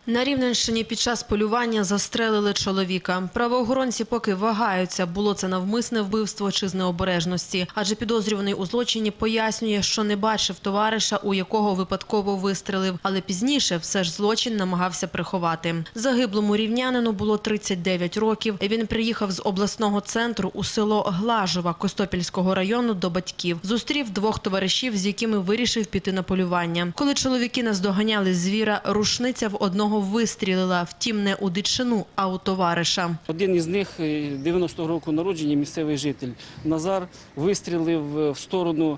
На Рівненщині під час полювання застрелили чоловіка. Правоохоронці поки вагаються, було це навмисне вбивство чи з необережності. Адже підозрюваний у злочині пояснює, що не бачив товариша, у якого випадково вистрелив. Але пізніше все ж злочин намагався приховати. Загиблому рівнянину було 39 років. Він приїхав з обласного центру у село Глажова Костопільського району до батьків. Зустрів двох товаришів, з якими вирішив піти на полювання. Коли чоловіки наздоганяли звіра, рушниця в одного вистрілила, втім не у дичину, а у товариша. Один із них, 90-го року народження, місцевий житель Назар, вистрілив в сторону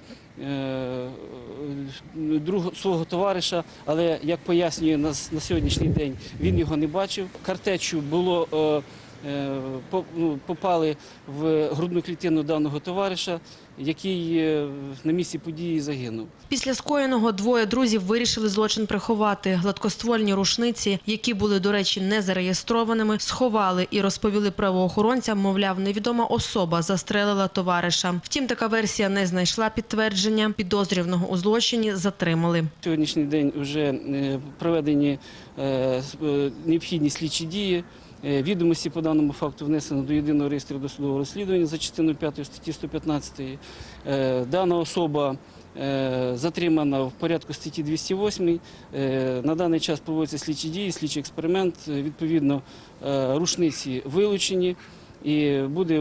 свого товариша, але, як пояснює на сьогоднішній день, він його не бачив. Картечу попали в грудну клітину даного товариша, який на місці події загинув. Після скоєного двоє друзів вирішили злочин приховати. Гладкоствольні рушниці, які були, до речі, не зареєстрованими, сховали і розповіли правоохоронцям, мовляв, невідома особа застрелила товариша. Втім, така версія не знайшла підтвердження. Підозрюваного у злочині затримали. Сьогоднішній день вже проведені необхідні слідчі дії. Відомості по даному факту внесено до єдиного реєстру досудового розслідування за частиною 5 статті 115. Дана особа затримана в порядку статті 208. На даний час проводяться слідчі дії, слідчий експеримент. Відповідно, рушниці вилучені і буде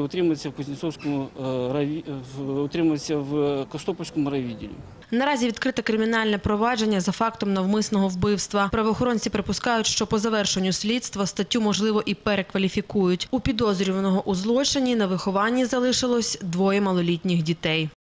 утримуватися в Костопільському райвідділі. Наразі відкрите кримінальне провадження за фактом навмисного вбивства. Правоохоронці припускають, що по завершенню слідства статтю, можливо, і перекваліфікують. У підозрюваного у злочині на вихованні залишилось двоє малолітніх дітей.